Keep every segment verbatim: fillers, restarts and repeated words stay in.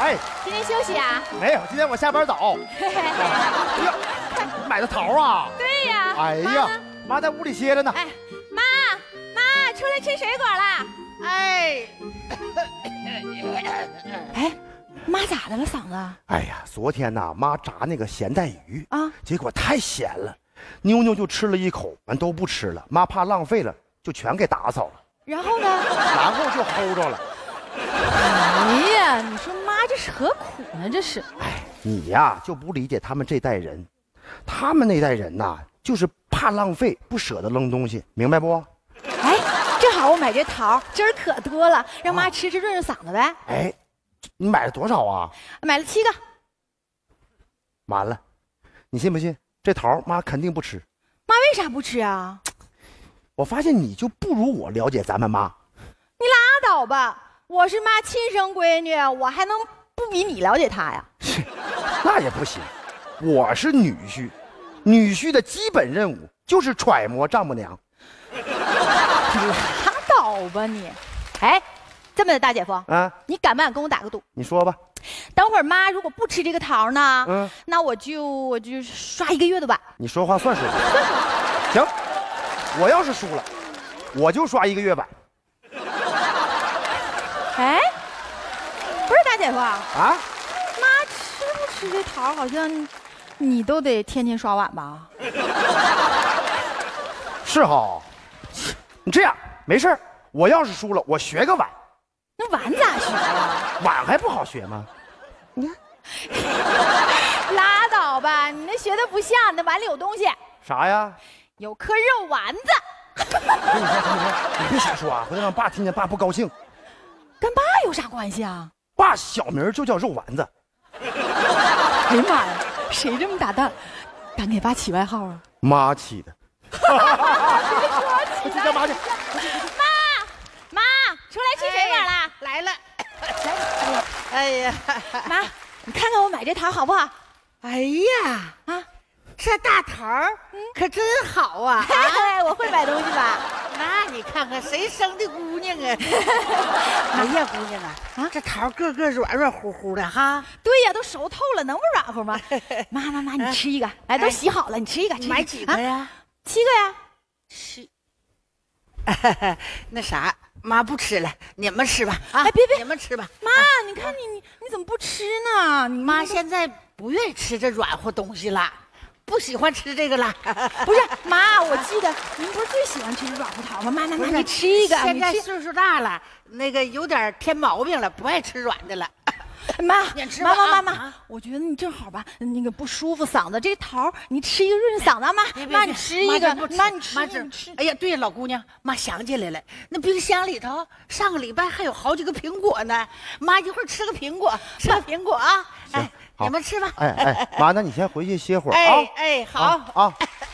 哎， 今天休息啊？ 没有，今天我下班早。哎呀，买的桃啊？ 对呀。 哎呀，妈在屋里歇着呢。 哎，妈，妈，出来吃水果了。 哎， 哎，妈咋的了嗓子？ 哎呀，昨天呐，妈炸那个咸带鱼啊， 结果太咸了，妞妞就吃了一口，完都不吃了。妈怕浪费了，就全给打扫了。 然后呢？ 然后就齁着了。 哎呀，你说妈这是何苦呢？这是。 哎，你呀就不理解他们这代人，他们那代人呐，就是怕浪费，不舍得扔东西，明白不？ 哎，正好我买这桃，汁儿可多了，让妈吃吃润润嗓子呗。 哎，你买了多少啊？ 买了七个。 完了，你信不信？这桃妈肯定不吃。 妈为啥不吃啊？ 我发现你就不如我了解咱们妈。 你拉倒吧，我是妈亲生闺女，我还能不比你了解她呀？ 那也不行，我是女婿，女婿的基本任务就是揣摩丈母娘。 你拉倒吧你！哎，这么的，大姐夫啊，你敢不敢跟我打个赌？ 你说吧。 等会儿妈如果不吃这个桃呢， 嗯， 那我就我就刷一个月的碗。 你说话算数。行，我要是输了，我就刷一个月碗。 哎，不是大姐夫啊， 妈吃不吃这桃好像你都得天天刷碗吧？ 是哈，你这样没事，我要是输了，我学个碗。 那碗咋学呀？ 碗还不好学吗？你看，拉倒吧，你那学的不像，你那碗里有东西。 啥呀？ 有颗肉丸子。 我跟你说，同学，你别瞎说啊，回头让爸听见，爸不高兴。 跟爸有啥关系啊？ 爸小名就叫肉丸子。 哎呀妈呀，谁这么大胆，敢给爸起外号啊？ 妈起的。 别说起去干嘛去？ 妈，妈，出来吃水果了。 哎、来了。哎呀， 妈，你看看我买这桃好不好？ 哎呀，啊，这大桃可真好啊！ 啊，我会买东西吧？ 那你看看谁生的姑娘啊？哎呀，姑娘啊，啊，这桃个个软软乎乎的哈。 对呀，都熟透了，能不软乎吗？妈妈妈，你吃一个，来，都洗好了，你吃一个。 买几个呀？ 七个呀。 七。那啥，妈不吃了，你们吃吧。啊， 哎，别别， 你们吃吧。 妈，你看你你你怎么不吃呢？你妈现在不愿意吃这软乎东西了。不喜欢吃这个了， 不是妈，我记得您不是最喜欢吃软乎桃吗？妈妈妈，你吃一个。 现在岁数大了，那个有点添毛病了，不爱吃软的了。 妈， 你吃吧。妈妈妈妈，我觉得你正好吧，那个不舒服嗓子，这桃你吃一个润嗓子。妈妈，你吃一个，妈你吃你吃。 哎呀，对了，老姑娘，妈想起来了，那冰箱里头上个礼拜还有好几个苹果呢，妈一会儿吃个苹果，吃个苹果啊。哎，你们吃吧。 哎哎，妈，那你先回去歇会儿啊。 哎哎，好啊。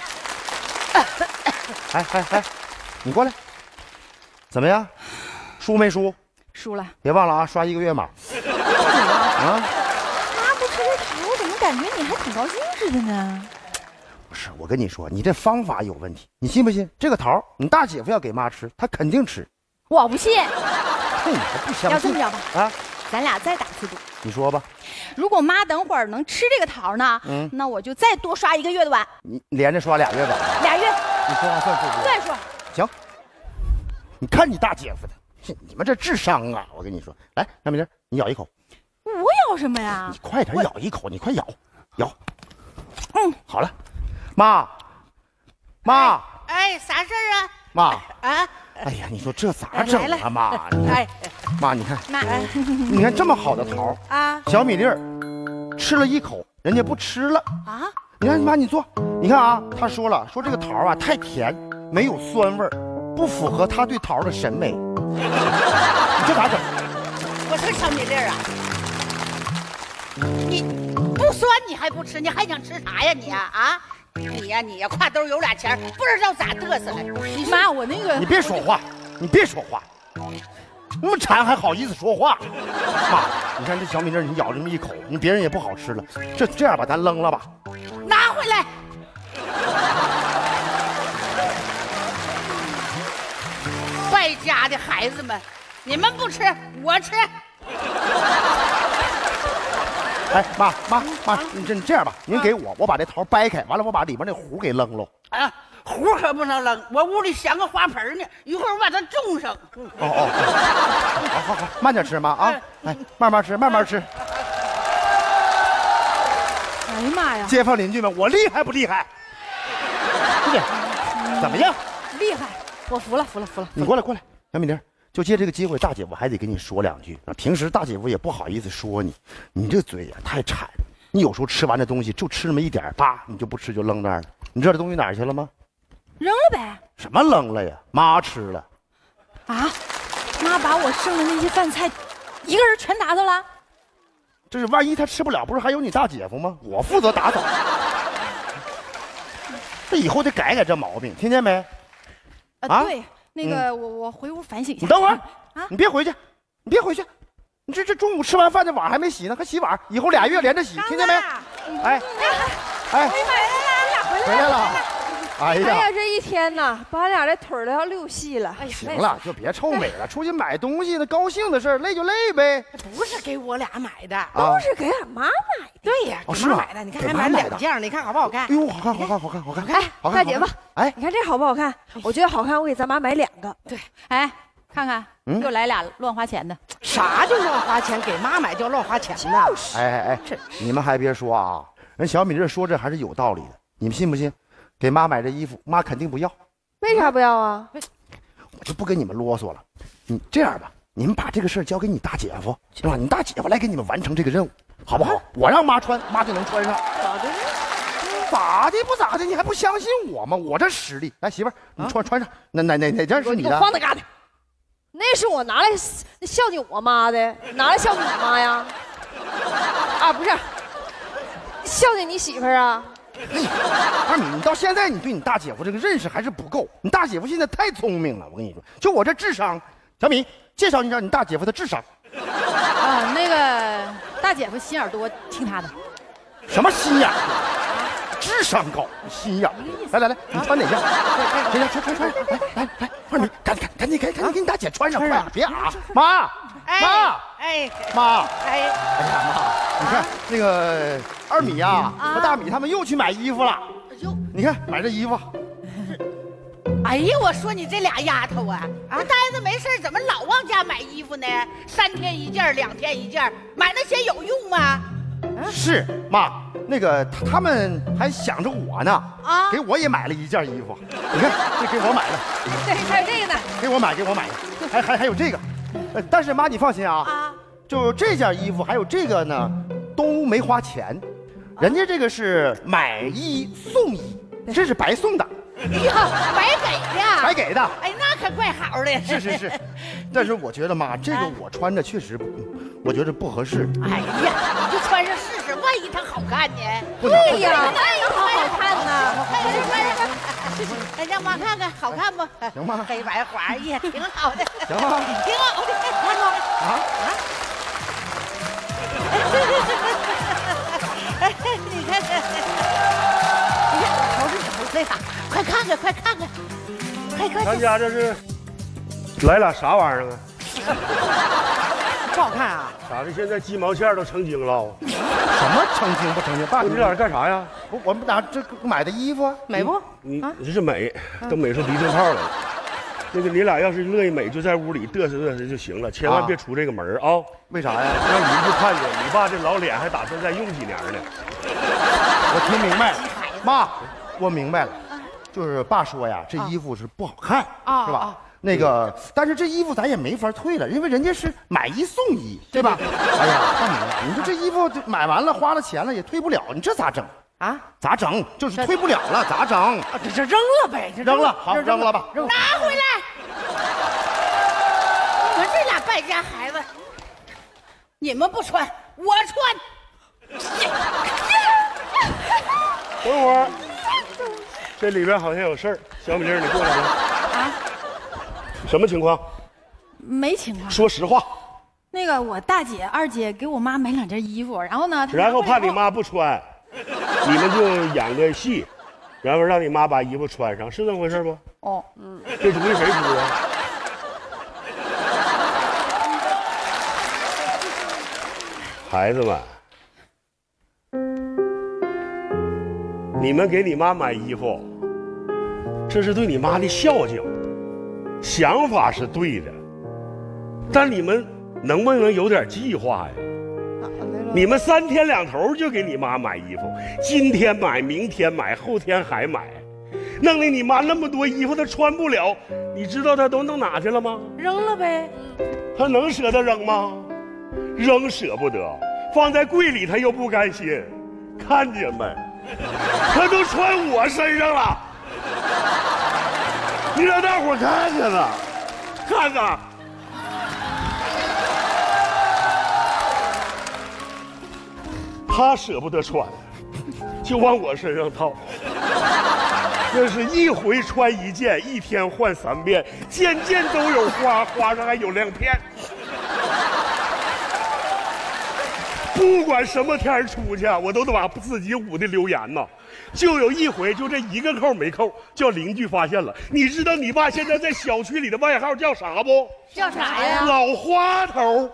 哎哎哎，你过来，怎么样？输没输？ 输了。 别忘了啊，刷一个月码。 啊！妈不吃这桃，我怎么感觉你还挺高兴似的呢？ 不是，我跟你说，你这方法有问题，你信不信？这个桃，你大姐夫要给妈吃，她肯定吃。 我不信。 你还不相信？ 要这么着吧？ 啊， 咱俩再打次赌。 你说吧。 如果妈等会儿能吃这个桃呢，嗯，那我就再多刷一个月的碗。 你连着刷俩月碗？ 俩月。 你说话算数不？ 算数。 行。你看你大姐夫的。你们这智商啊！我跟你说，来，小米粒，你咬一口。 我咬什么呀？ 你快点咬一口，你快咬，咬。 嗯， 好了，妈，妈， 哎，啥事儿啊？ 妈， 啊， 哎呀，你说这咋整啊，妈？哎，妈，你看， 妈， 你看这么好的桃啊，小米粒吃了一口，人家不吃了啊。你看，妈，你坐，你看啊，他说了，说这个桃啊太甜，没有酸味儿。不符合他对桃的审美，你这咋整？ 我说小米粒啊，你不酸你还不吃，你还想吃啥呀你啊啊？你呀你呀，挎兜有俩钱，不知道咋嘚瑟了。 妈，我那个你别说话，你别说话，那么馋还好意思说话？妈，你看这小米粒，你咬这么一口，你别人也不好吃了。这这样吧，咱扔了吧， 拿回来。败家的孩子们，你们不吃，我吃。 哎，妈妈妈，你这这样吧，您给我，我把这桃掰开，完了我把里边那核给扔喽。 啊，核可不能扔，我屋里镶个花盆呢，一会儿我把它种上。 哦哦，好好好，慢点吃妈啊，哎，慢慢吃，慢慢吃。 哎呀妈呀！ 街坊邻居们，我厉害不厉害？怎么样？ 厉害！我服了，服了，服了。 你过来，过来，小米粒，就借这个机会，大姐夫还得跟你说两句。平时大姐夫也不好意思说你，你这嘴呀太馋。你有时候吃完这东西就吃那么一点，叭，你就不吃就扔那儿了。你知道这东西哪儿去了吗？ 扔了呗。 什么扔了呀？妈吃了。 啊？妈把我剩的那些饭菜，一个人全打扫了。 这是万一他吃不了，不是还有你大姐夫吗？我负责打扫。这以后得改改这毛病，听见没？ 啊，对，那个我我回屋反省一下。 你等会儿啊！你别回去，你别回去，你这这中午吃完饭这碗还没洗呢，快洗碗！以后俩月连着洗，听见没？哎哎，回来了！哎呀， 哎呀，这一天呐，把俺俩这腿都要溜细了。哎呀， 行了，就别臭美了，出去买东西那高兴的事儿，累就累呗。 不是给我俩买的， 都是给俺妈买的。 对呀，给妈买的。你看还买两件，你看好不好看？ 哎呦，好看，好看，好看，好看！ 哎，大姐夫，哎，你看这好不好看？我觉得好看，我给咱妈买两个。 对，哎，看看，又来俩乱花钱的。 啥叫乱花钱？给妈买叫乱花钱呢？ 哎哎哎，你们还别说啊，人小米粒说这还是有道理的，你们信不信？给妈买这衣服，妈肯定不要。 为啥不要啊？ 我就不跟你们啰嗦了。你这样吧，你们把这个事儿交给你大姐夫，是吧？你大姐夫来给你们完成这个任务，好不好？我让妈穿，妈就能穿上。 咋的？ 咋的不咋的？你还不相信我吗？我这实力，来媳妇儿，你穿穿上。哪哪哪哪件是你的？ 你放那嘎达。那是我拿来孝敬我妈的，拿来孝敬你妈呀？啊，不是，孝敬你媳妇儿啊？ 二米，你到现在你对你大姐夫这个认识还是不够。你大姐夫现在太聪明了，我跟你说，就我这智商，小米介绍一下你大姐夫的智商。 啊，那个大姐夫心眼多，听他的。 什么心眼？智商高，心眼。来来来，你穿哪件？行行，穿穿穿，来来来，二米，赶紧赶紧赶紧赶紧给你大姐穿上，快，别啊！妈妈，哎妈，哎哎呀妈，你看那个二米呀和大米他们又去买衣服了。你看买这衣服。 哎呀，我说你这俩丫头啊，啊，呆着没事怎么老往家买衣服呢？三天一件，两天一件，买那些有用吗？ 是妈，那个他们还想着我呢，啊，给我也买了一件衣服。你看，这给我买的。 对，还有这个呢， 给我买，给我买的，还还还有这个。呃，但是妈，你放心啊，啊，就这件衣服还有这个呢，都没花钱，人家这个是买一送一，这是白送的。 呀，白给的， 白给的。 哎，那可怪好的。 是是是，但是我觉得妈，这个我穿着确实，我觉得不合适。 哎呀，你就穿上试试，万一它好看呢？ 对呀，万一它好看呢？ 哎，让妈看看，好看不？ 行吗？ 黑白花也挺好的。 行吗？ 挺好的，看看啊啊！哎，你看看，你看，瞅瞅瞅这啥？快看看，快看看，快快！ 咱家这是来俩啥玩意儿啊？ 不好看啊？ 咋的？现在鸡毛线都成精了？ 什么成精不成精？爸， 你俩人干啥呀？ 我我们俩这买的衣服美不？ 你你这是美，都美出离经炮来。那个你俩要是乐意美，就在屋里嘚瑟嘚瑟就行了，千万别出这个门啊！ 为啥呀？ 让邻居看见，你爸这老脸还打算再用几年呢。 我听明白了，妈，我明白了，就是爸说呀，这衣服是不好看，是吧？那个，但是这衣服咱也没法退了，因为人家是买一送一，对吧？哎呀，大米啊，你说这衣服买完了花了钱了也退不了，你这咋整啊？咋整？就是退不了了，咋整？ 这这扔了呗， 扔了，好，扔了吧， 拿回来。你们这俩败家孩子，你们不穿，我穿。 等会儿，这里边好像有事儿。小米粒，你过来了。啊？什么情况？ 没情况。 说实话。 那个，我大姐、二姐给我妈买两件衣服，然后呢， 然后怕你妈不穿，你们就演个戏，然后让你妈把衣服穿上，是这么回事不？ 哦，嗯。 这主意谁出的？孩子们， 你们给你妈买衣服，这是对你妈的孝敬，想法是对的，但你们能不能有点计划呀？你们三天两头就给你妈买衣服，今天买，明天买，后天还买，弄得你妈那么多衣服她穿不了，你知道她都弄哪去了吗？ 扔了呗。 她能舍得扔吗？扔舍不得，放在柜里她又不甘心，看见没？她都穿我身上了，你让大伙看看了，看看。她舍不得穿，就往我身上套。这是一回穿一件，一天换三遍，件件都有花，花上还有亮片。不管什么天出去，我都得把自己捂的流言呐。就有一回，就这一个扣没扣，叫邻居发现了。你知道你爸现在在小区里的外号叫啥不？ 叫啥呀？ 老花头。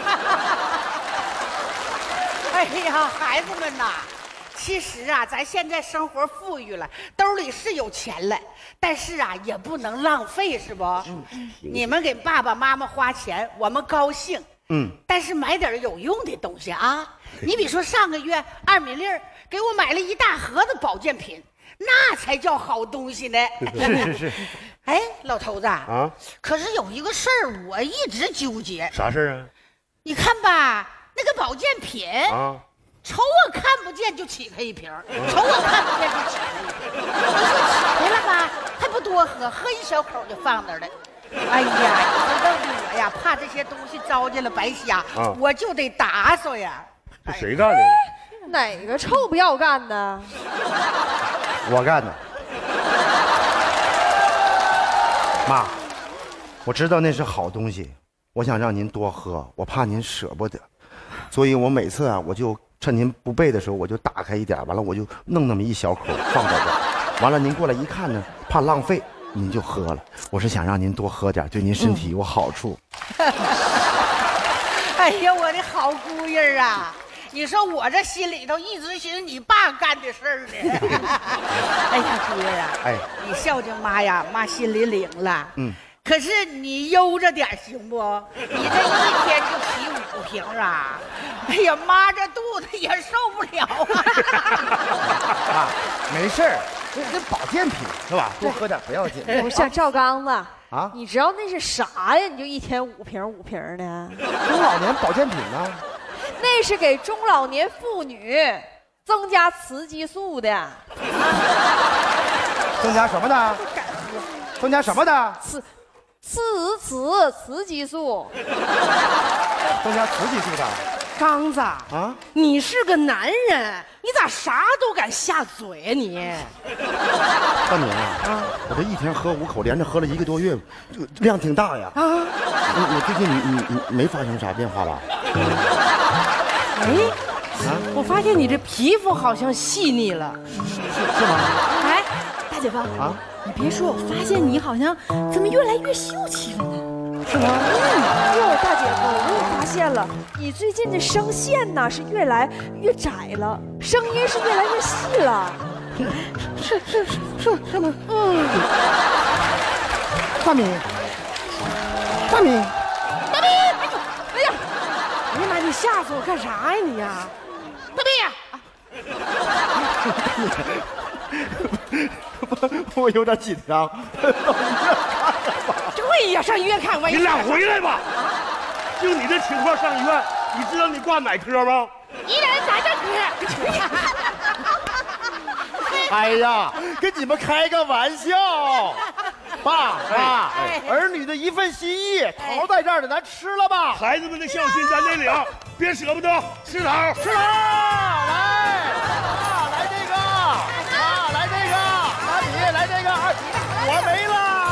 哎呀，孩子们呐，其实啊，咱现在生活富裕了，兜里是有钱了，但是啊，也不能浪费，是不？嗯，你们给爸爸妈妈花钱，我们高兴。嗯，但是买点有用的东西啊。你比如说上个月二米粒给我买了一大盒子保健品，那才叫好东西呢。 是是是。 哎，老头子啊， 可是有一个事儿我一直纠结。 啥事儿啊？ 你看吧，那个保健品啊，瞅我看不见就起开一瓶，瞅我看不见就起开一瓶。你说起开了吧，还不多喝，喝一小口就放那儿了。哎呀，你说弄得我呀，怕这些东西糟践了白瞎，啊、我就得打扫呀。 这谁干的？ 哪个臭不要干的？ 我干的。妈，我知道那是好东西，我想让您多喝，我怕您舍不得，所以我每次啊，我就趁您不备的时候，我就打开一点，完了我就弄那么一小口放在这儿，完了您过来一看呢，怕浪费。您就喝了，我是想让您多喝点，对您身体有好处。 嗯、哎呀，我的好姑爷啊！你说我这心里头一直寻思你爸干的事儿呢。哎呀，姑爷啊，哎，你孝敬妈呀，妈心里领了。嗯。可是你悠着点行不？你这一天就起五瓶啊！哎呀，妈这肚子也受不了啊！ 啊，没事儿，这这保健品是吧？多喝点不要紧。 不像赵刚子啊，你知道那是啥呀？你就一天五瓶五瓶的。 中老年保健品呢？ 那是给中老年妇女增加雌激素的。 增加什么的？增加什么的？ 雌。雌雌雌激素， 增加雌激素的。 刚子啊，你是个男人，你咋啥都敢下嘴呀你？ 大明啊，啊，我这一天喝五口，连着喝了一个多月，这个量挺大呀。啊，我最近你你你没发生啥变化吧？ 哎，啊，我发现你这皮肤好像细腻了， 是是吗？ 哎，大姐夫啊。你别说，我发现你好像怎么越来越秀气了呢？ 是吗？ 嗯，哟，大姐夫，我也发现了，你最近的声线呢是越来越窄了，声音是越来越细了。 是是是是是吗？嗯。大明，大明， 大明！哎呀，哎呀妈，你吓死我干啥呀你呀？大明！我有点紧张。 对呀，上医院看万一。 你俩回来吧。就你这情况上医院，你知道你挂哪科吗？ 一人咱这科。 哎呀，跟你们开个玩笑。爸妈，儿女的一份心意，桃在这儿呢，咱吃了吧。 孩子们的孝心咱得领，别舍不得，吃桃， 吃桃，来。来这个，啊，来这个，拿笔，来这个，我没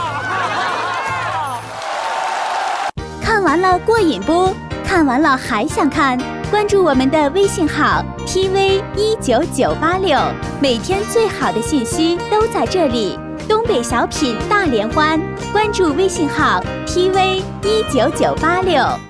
了。 看完了过瘾不？看完了还想看？关注我们的微信号 T V 一九九八六，每天最好的信息都在这里。东北小品大联欢，关注微信号 T V 一九九八六。